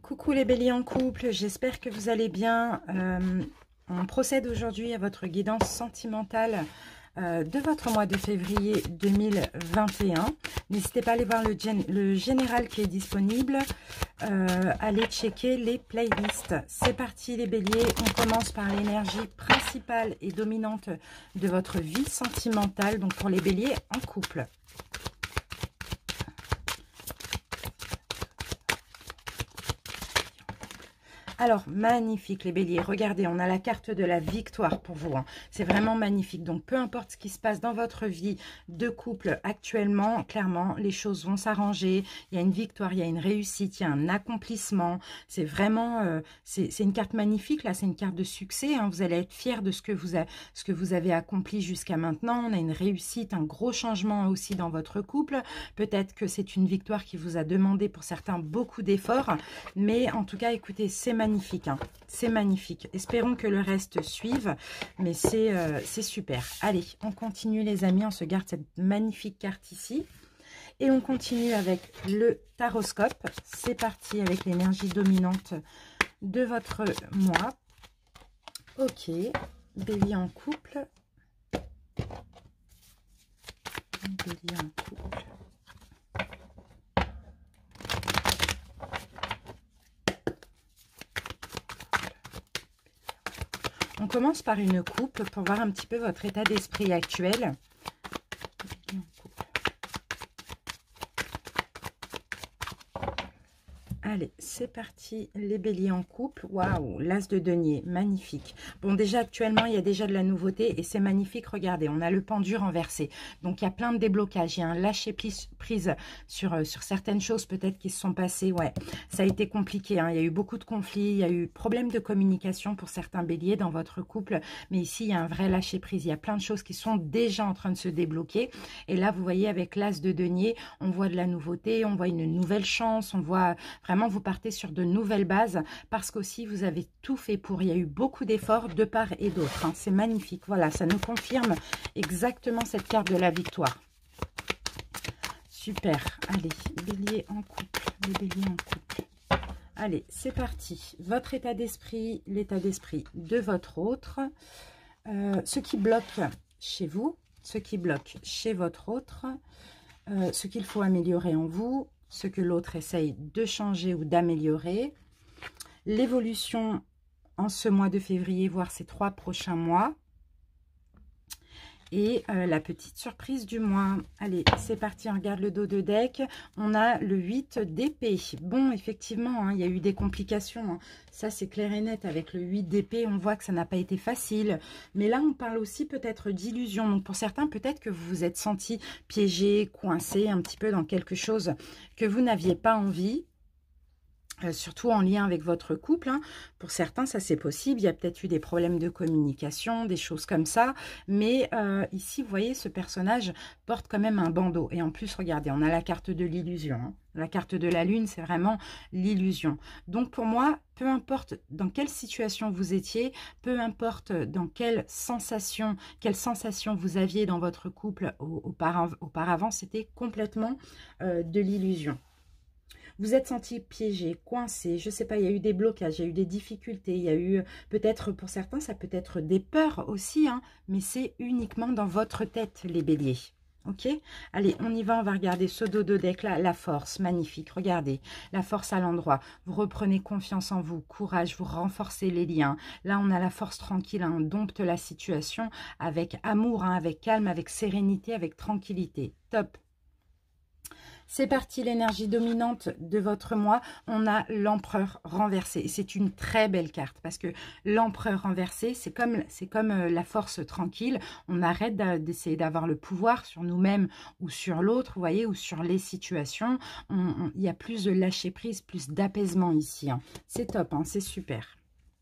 Coucou les béliers en couple, j'espère que vous allez bien. On procède aujourd'hui à votre guidance sentimentale de votre mois de février 2021. N'hésitez pas à aller voir le général qui est disponible. Allez checker les playlists. C'est parti les béliers, on commence par l'énergie principale et dominante de votre vie sentimentale, donc pour les béliers en couple. Alors, magnifique les béliers, regardez, on a la carte de la victoire pour vous, hein. C'est vraiment magnifique. Donc, peu importe ce qui se passe dans votre vie de couple actuellement, clairement, les choses vont s'arranger. Il y a une victoire, il y a une réussite, il y a un accomplissement. C'est vraiment, c'est une carte magnifique, là, c'est une carte de succès, hein. Vous allez être fiers de ce que vous avez accompli jusqu'à maintenant. On a une réussite, un gros changement aussi dans votre couple. Peut-être que c'est une victoire qui vous a demandé pour certains beaucoup d'efforts. Mais en tout cas, écoutez, c'est magnifique. Hein. C'est magnifique. Espérons que le reste suive, mais c'est super. Allez, on continue les amis, on se garde cette magnifique carte ici. Et on continue avec le taroscope. C'est parti avec l'énergie dominante de votre mois. Ok, bélier en couple. Bélier en couple. On commence par une coupe pour voir un petit peu votre état d'esprit actuel. Allez, c'est parti, les béliers en couple. Waouh, l'as de denier, magnifique. Bon, déjà, actuellement, il y a déjà de la nouveauté et c'est magnifique. Regardez, on a le pendu renversé. Donc, il y a plein de déblocages. Il y a un lâcher-prise sur certaines choses peut-être qui se sont passées. Ouais, ça a été compliqué, hein. Il y a eu beaucoup de conflits. Il y a eu problème de communication pour certains béliers dans votre couple. Mais ici, il y a un vrai lâcher-prise. Il y a plein de choses qui sont déjà en train de se débloquer. Et là, vous voyez, avec l'as de denier, on voit de la nouveauté, on voit une nouvelle chance, on voit vraiment vous partez sur de nouvelles bases parce qu'aussi vous avez tout fait pour. Il y a eu beaucoup d'efforts de part et d'autre, hein. C'est magnifique. Voilà, ça nous confirme exactement cette carte de la victoire. Super. Allez, bélier en couple. Les béliers en couple. Allez, c'est parti. Votre état d'esprit, l'état d'esprit de votre autre. Ce qui bloque chez vous, ce qui bloque chez votre autre, ce qu'il faut améliorer en vous, ce que l'autre essaye de changer ou d'améliorer, l'évolution en ce mois de février, voire ces 3 prochains mois, et la petite surprise du mois. Allez, c'est parti, on regarde le dos de deck. On a le 8 d'épée. Bon, effectivement, hein, il y a eu des complications, hein. Ça, c'est clair et net. Avec le 8 d'épée, on voit que ça n'a pas été facile. Mais là, on parle aussi peut-être d'illusion. Donc, pour certains, peut-être que vous vous êtes senti piégé, coincé un petit peu dans quelque chose que vous n'aviez pas envie. Surtout en lien avec votre couple, hein. Pour certains, ça c'est possible. Il y a peut-être eu des problèmes de communication, des choses comme ça. Mais ici, vous voyez, ce personnage porte quand même un bandeau. Et en plus, regardez, on a la carte de l'illusion, hein. La carte de la lune, c'est vraiment l'illusion. Donc pour moi, peu importe dans quelle situation vous étiez, peu importe dans quelle sensation vous aviez dans votre couple auparavant, c'était complètement de l'illusion. Vous êtes senti piégé, coincé, je ne sais pas, il y a eu des blocages, il y a eu des difficultés, il y a eu peut-être, pour certains, ça peut être des peurs aussi, hein, mais c'est uniquement dans votre tête, les béliers. Ok, allez, on y va, on va regarder ce dos de deck là, la force, magnifique, regardez, la force à l'endroit, vous reprenez confiance en vous, courage, vous renforcez les liens, là on a la force tranquille, hein, on dompte la situation avec amour, hein, avec calme, avec sérénité, avec tranquillité, top. C'est parti, l'énergie dominante de votre mois. On a l'empereur renversé. Et c'est une très belle carte parce que l'empereur renversé, c'est comme la force tranquille. On arrête d'essayer d'avoir le pouvoir sur nous-mêmes ou sur l'autre, vous voyez, ou sur les situations. Il y a plus de lâcher prise, plus d'apaisement ici, hein. C'est top, hein, c'est super.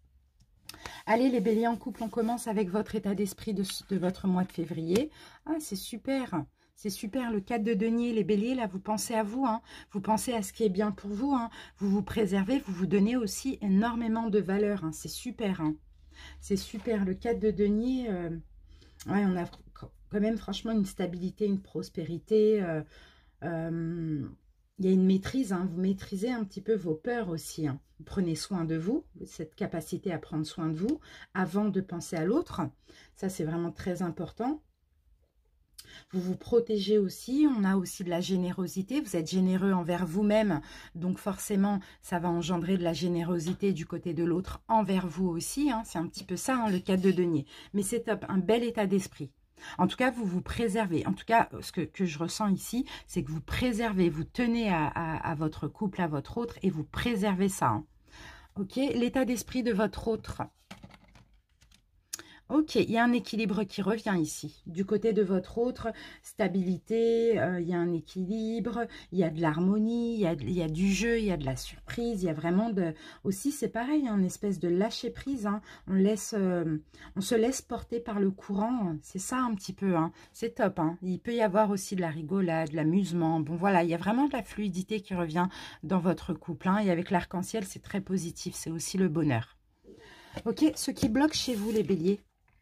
Allez, les béliers en couple, on commence avec votre état d'esprit de votre mois de février. Ah, c'est super. C'est super, le 4 de denier, les béliers, là, vous pensez à vous, hein. Vous pensez à ce qui est bien pour vous, hein. Vous vous préservez, vous vous donnez aussi énormément de valeur, hein. C'est super, hein. C'est super, le 4 de denier, ouais, on a quand même franchement une stabilité, une prospérité, il y a une maîtrise, hein, vous maîtrisez un petit peu vos peurs aussi. Hein. Vous prenez soin de vous, cette capacité à prendre soin de vous avant de penser à l'autre. Ça, c'est vraiment très important. Vous vous protégez aussi, on a aussi de la générosité, vous êtes généreux envers vous-même, donc forcément, ça va engendrer de la générosité du côté de l'autre envers vous aussi, hein. C'est un petit peu ça, hein, le 4 de denier. Mais c'est top, un bel état d'esprit. En tout cas, vous vous préservez. En tout cas, ce que je ressens ici, c'est que vous préservez, vous tenez à votre couple, à votre autre, et vous préservez ça. Hein. Ok, l'état d'esprit de votre autre. Ok, il y a un équilibre qui revient ici. Du côté de votre autre, stabilité, il y a un équilibre, il y a de l'harmonie, il y a du jeu, il y a de la surprise, il y a vraiment de... Aussi, c'est pareil, hein, une espèce de lâcher-prise. Hein. On se laisse porter par le courant. C'est ça un petit peu. Hein. C'est top. Hein. Il peut y avoir aussi de la rigolade, de l'amusement. Bon, voilà, il y a vraiment de la fluidité qui revient dans votre couple. Hein. Et avec l'arc-en-ciel, c'est très positif. C'est aussi le bonheur. Ok, ce qui bloque chez vous, les béliers.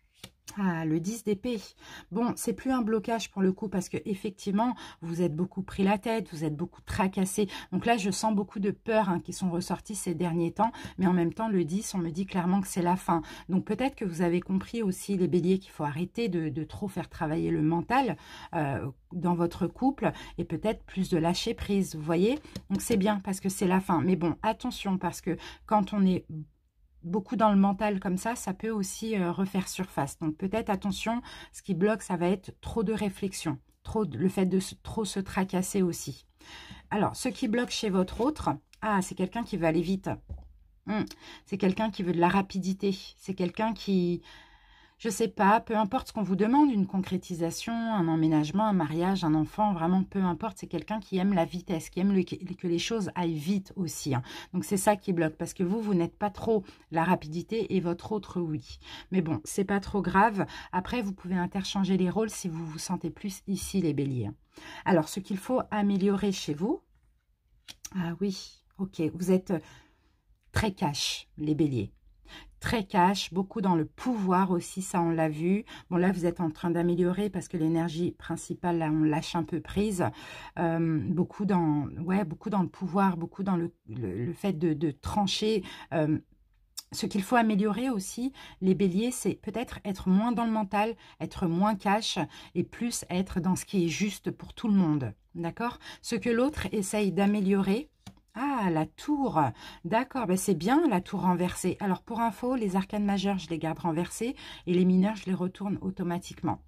Ah, le 10 d'épée. Bon, c'est plus un blocage pour le coup parce que effectivement, vous êtes beaucoup pris la tête, vous êtes beaucoup tracassé. Donc là, je sens beaucoup de peurs hein, qui sont ressorties ces derniers temps. Mais en même temps, le 10, on me dit clairement que c'est la fin. Donc peut-être que vous avez compris aussi, les béliers, qu'il faut arrêter de trop faire travailler le mental dans votre couple et peut-être plus de lâcher prise, vous voyez. Donc c'est bien parce que c'est la fin. Mais bon, attention parce que quand on est beaucoup dans le mental comme ça peut aussi refaire surface. Donc peut-être, attention, ce qui bloque, ça va être trop de réflexion, le fait de trop se tracasser aussi. Alors, ce qui bloque chez votre autre, ah, c'est quelqu'un qui veut aller vite. C'est quelqu'un qui veut de la rapidité. C'est quelqu'un qui... Je sais pas, peu importe ce qu'on vous demande, une concrétisation, un emménagement, un mariage, un enfant, vraiment peu importe, c'est quelqu'un qui aime la vitesse, qui aime que les choses aillent vite aussi. Hein. Donc c'est ça qui bloque, parce que vous n'êtes pas trop la rapidité et votre autre, oui. Mais bon, c'est pas trop grave. Après, vous pouvez interchanger les rôles si vous vous sentez plus ici, les béliers. Alors, ce qu'il faut améliorer chez vous, ah oui, ok, vous êtes très cash, les béliers. Très cash, beaucoup dans le pouvoir aussi, ça on l'a vu. Bon là vous êtes en train d'améliorer parce que l'énergie principale, là on lâche un peu prise. Beaucoup dans le pouvoir, beaucoup dans le fait de trancher. Ce qu'il faut améliorer aussi, les béliers, c'est peut-être être moins dans le mental, être moins cash et plus être dans ce qui est juste pour tout le monde. D'accord? Ce que l'autre essaye d'améliorer. Ah, la tour. D'accord, ben c'est bien la tour renversée. Alors, pour info, les arcanes majeures, je les garde renversées et les mineurs, je les retourne automatiquement.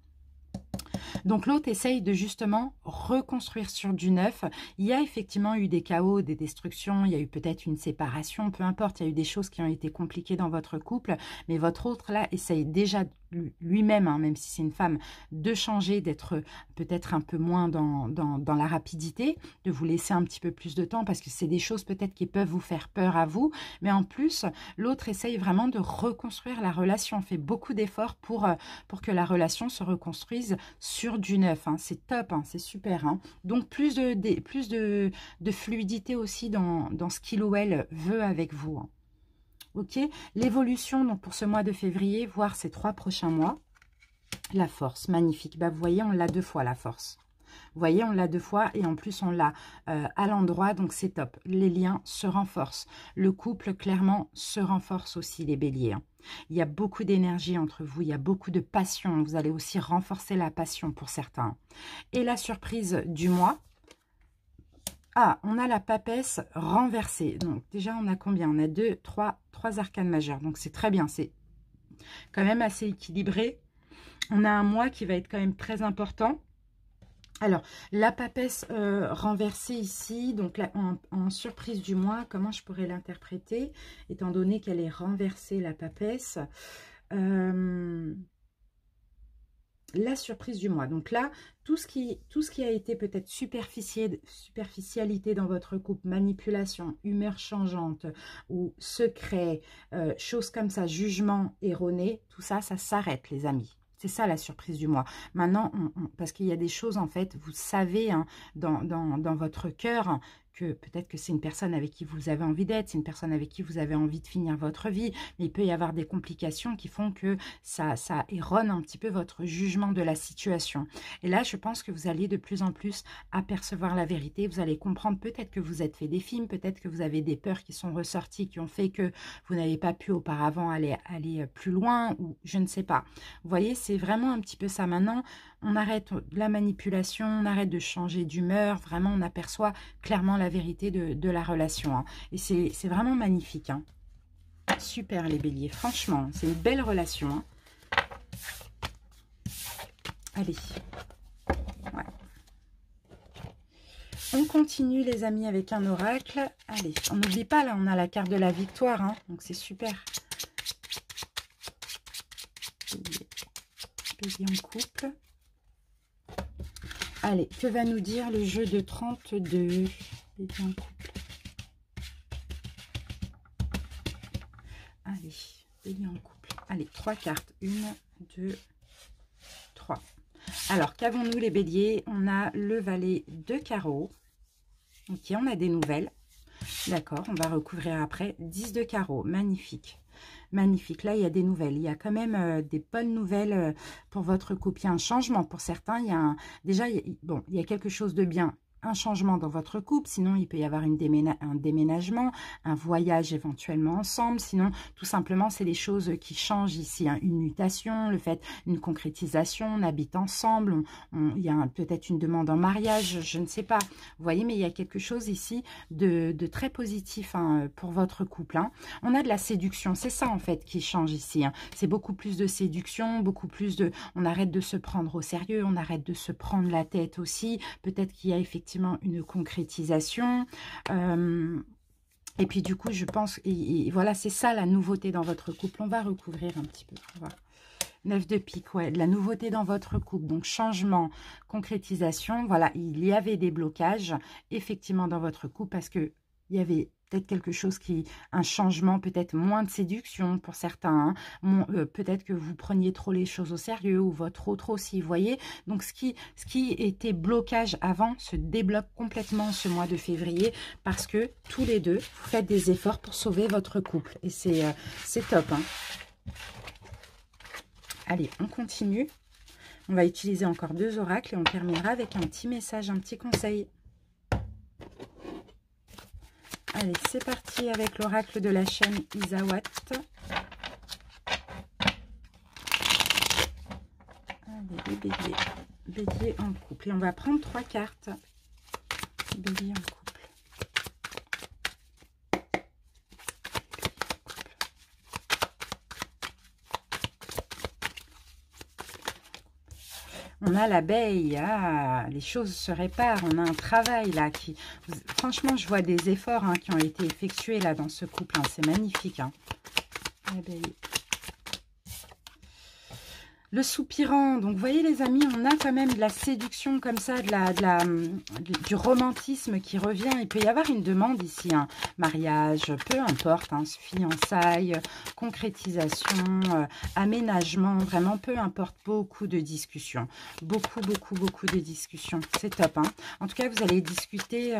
Donc, l'autre essaye de justement reconstruire sur du neuf. Il y a effectivement eu des chaos, des destructions, il y a eu peut-être une séparation, peu importe. Il y a eu des choses qui ont été compliquées dans votre couple, mais votre autre, là, essaye déjà lui-même, hein, même si c'est une femme, de changer, d'être peut-être un peu moins dans la rapidité, de vous laisser un petit peu plus de temps, parce que c'est des choses peut-être qui peuvent vous faire peur à vous, mais en plus, l'autre essaye vraiment de reconstruire la relation, fait beaucoup d'efforts pour que la relation se reconstruise sur du neuf. Hein. C'est top, hein, c'est super. Hein. Donc, plus de fluidité aussi dans ce qu'il ou elle veut avec vous. Hein. Ok, l'évolution donc pour ce mois de février, voire ces 3 prochains mois. La force, magnifique. Bah, vous voyez, on l'a 2 fois la force. Vous voyez, on l'a 2 fois et en plus on l'a à l'endroit, donc c'est top. Les liens se renforcent. Le couple, clairement, se renforce aussi, les béliers. Hein. Il y a beaucoup d'énergie entre vous, il y a beaucoup de passion. Vous allez aussi renforcer la passion pour certains. Et la surprise du mois. Ah, on a la papesse renversée. Donc, déjà, on a combien? On a 3 arcanes majeures. Donc, c'est très bien. C'est quand même assez équilibré. On a un mois qui va être quand même très important. Alors, la papesse renversée ici, donc là, en surprise du mois, comment je pourrais l'interpréter, étant donné qu'elle est renversée, la papesse la surprise du mois. Donc là, tout ce qui a été peut-être superficialité dans votre couple, manipulation, humeur changeante ou secret, choses comme ça, jugement erroné, tout ça, ça s'arrête, les amis. C'est ça la surprise du mois. Maintenant, parce qu'il y a des choses, en fait, vous savez, hein, dans votre cœur, que peut-être que c'est une personne avec qui vous avez envie d'être, c'est une personne avec qui vous avez envie de finir votre vie, mais il peut y avoir des complications qui font que ça erronne un petit peu votre jugement de la situation. Et là, je pense que vous allez de plus en plus apercevoir la vérité, vous allez comprendre peut-être que vous êtes fait des films, peut-être que vous avez des peurs qui sont ressorties, qui ont fait que vous n'avez pas pu auparavant aller plus loin, ou je ne sais pas. Vous voyez, c'est vraiment un petit peu ça. Maintenant, on arrête la manipulation, on arrête de changer d'humeur, vraiment on aperçoit clairement la vérité de la relation. Hein. Et c'est vraiment magnifique. Hein. Super les béliers, franchement, c'est une belle relation. Hein. Allez. Ouais. On continue les amis avec un oracle. Allez, on n'oublie pas, là on a la carte de la victoire, hein, donc c'est super. Bélier en couple. Allez, que va nous dire le jeu de 32? Bélier en couple. Allez, bélier en couple. Allez, 3 cartes. 1, 2, 3. Alors, qu'avons-nous les béliers? On a le valet de carreau. Ok, on a des nouvelles. D'accord, on va recouvrir après. 10 de carreau, magnifique. Magnifique, là il y a des nouvelles, il y a quand même des bonnes nouvelles pour votre couple. Il y a un changement pour certains, il y a déjà, il y a quelque chose de bien, un changement dans votre couple, sinon il peut y avoir un déménagement, un voyage éventuellement ensemble, sinon tout simplement c'est des choses qui changent ici, hein. Une mutation, le fait, une concrétisation, on habite ensemble, il y a peut-être une demande en mariage, je ne sais pas, vous voyez, mais il y a quelque chose ici de très positif hein, pour votre couple. Hein. On a de la séduction, c'est ça en fait qui change ici, hein. C'est beaucoup plus de séduction, beaucoup plus de, on arrête de se prendre au sérieux, on arrête de se prendre la tête aussi, peut-être qu'il y a effectivement une concrétisation et puis du coup je pense et voilà, c'est ça la nouveauté dans votre couple. On va recouvrir un petit peu, voilà. 9 de pique, ouais, de la nouveauté dans votre couple, donc changement, concrétisation, voilà, il y avait des blocages effectivement dans votre couple parce que il y avait peut-être quelque chose un changement, peut-être moins de séduction pour certains, hein. Peut-être que vous preniez trop les choses au sérieux ou votre autre aussi, vous voyez. Donc ce qui était blocage avant se débloque complètement ce mois de février parce que tous les deux, vous faites des efforts pour sauver votre couple et c'est top. Hein. Allez, on continue. On va utiliser encore 2 oracles et on terminera avec un petit message, un petit conseil. Allez, c'est parti avec l'oracle de la chaîne Isawat. Allez, les béliers. Bélier en couple. Et on va prendre 3 cartes. Bélier en couple. On a l'abeille, ah, les choses se réparent, on a un travail là qui... Franchement, je vois des efforts hein, qui ont été effectués là dans ce couple, hein, c'est magnifique. Hein. L'abeille. Le soupirant, donc vous voyez les amis, on a quand même de la séduction comme ça, du romantisme qui revient. Il peut y avoir une demande ici, hein. Mariage, peu importe, hein, fiançailles, concrétisation, aménagement, vraiment peu importe, beaucoup de discussions. Beaucoup de discussions, c'est top. Hein. En tout cas, vous allez discuter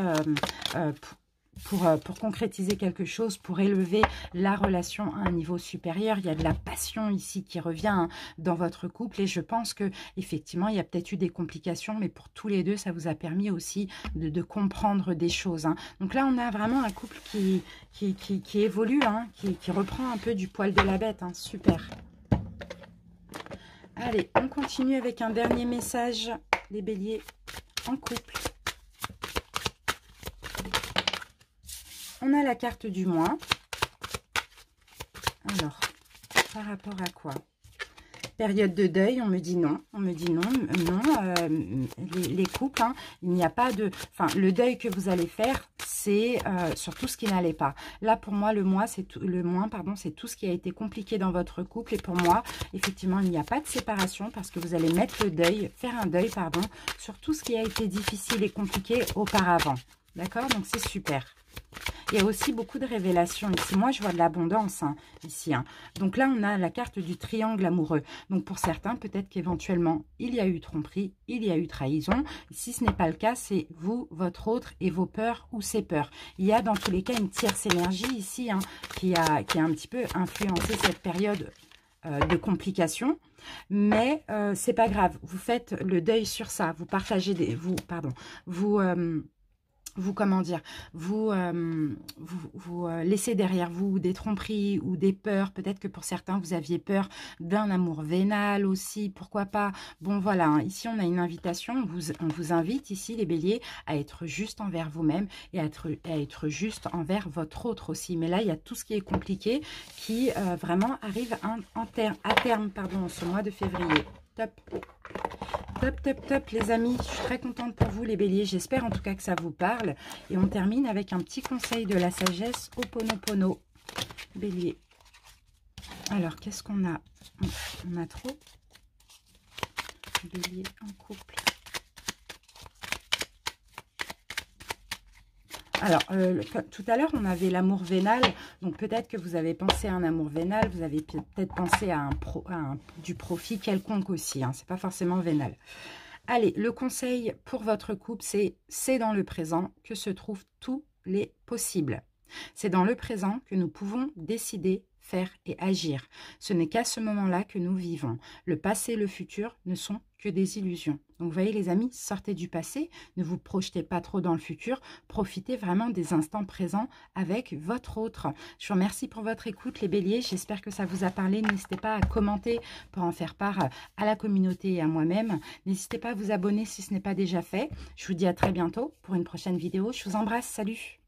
pour concrétiser quelque chose, pour élever la relation à un niveau supérieur. Il y a de la passion ici qui revient hein, dans votre couple et je pense que effectivement il y a peut-être eu des complications, mais pour tous les deux ça vous a permis aussi de comprendre des choses. Hein. Donc là on a vraiment un couple qui évolue, hein, qui reprend un peu du poil de la bête. Hein. Super. Allez, on continue avec un dernier message, les béliers en couple. On a la carte du mois. Alors, par rapport à quoi? Période de deuil, on me dit non. On me dit non, les couples, hein, il n'y a pas de... Enfin, le deuil que vous allez faire, c'est sur tout ce qui n'allait pas. Là, pour moi, le mois, c'est tout ce qui a été compliqué dans votre couple. Et pour moi, effectivement, il n'y a pas de séparation parce que vous allez mettre le deuil, faire un deuil, pardon, sur tout ce qui a été difficile et compliqué auparavant. D'accord? Donc, c'est super. Il y a aussi beaucoup de révélations ici. Moi, je vois de l'abondance ici. Donc là, on a la carte du triangle amoureux. Donc pour certains, peut-être qu'éventuellement, il y a eu tromperie, il y a eu trahison. Si ce n'est pas le cas, c'est vous, votre autre et vos peurs ou ses peurs. Il y a dans tous les cas une tierce énergie ici qui a un petit peu influencé cette période de complications. Mais c'est pas grave. Vous faites le deuil sur ça. Vous partagez comment dire, vous laissez derrière vous des tromperies ou des peurs. Peut-être que pour certains, vous aviez peur d'un amour vénal aussi, pourquoi pas. Bon, voilà, ici, on a une invitation. On vous invite ici, les béliers, à être juste envers vous-même et à être juste envers votre autre aussi. Mais là, il y a tout ce qui est compliqué qui vraiment arrive à terme, pardon, ce mois de février. Top. Top, top, top, les amis. Je suis très contente pour vous, les béliers. J'espère en tout cas que ça vous parle. Et on termine avec un petit conseil de la sagesse au Ho'oponopono. Bélier. Alors, qu'est-ce qu'on a? On a trop. Bélier en couple. Alors, tout à l'heure, on avait l'amour vénal. Donc, peut-être que vous avez pensé à un amour vénal. Vous avez peut-être pensé à du profit quelconque aussi. C'est pas forcément vénal. Allez, le conseil pour votre couple, c'est dans le présent que se trouvent tous les possibles. C'est dans le présent que nous pouvons décider, faire et agir. Ce n'est qu'à ce moment-là que nous vivons. Le passé et le futur ne sont que des illusions. Donc, vous voyez les amis, sortez du passé, ne vous projetez pas trop dans le futur, profitez vraiment des instants présents avec votre autre. Je vous remercie pour votre écoute les béliers, j'espère que ça vous a parlé. N'hésitez pas à commenter pour en faire part à la communauté et à moi-même. N'hésitez pas à vous abonner si ce n'est pas déjà fait. Je vous dis à très bientôt pour une prochaine vidéo. Je vous embrasse, salut!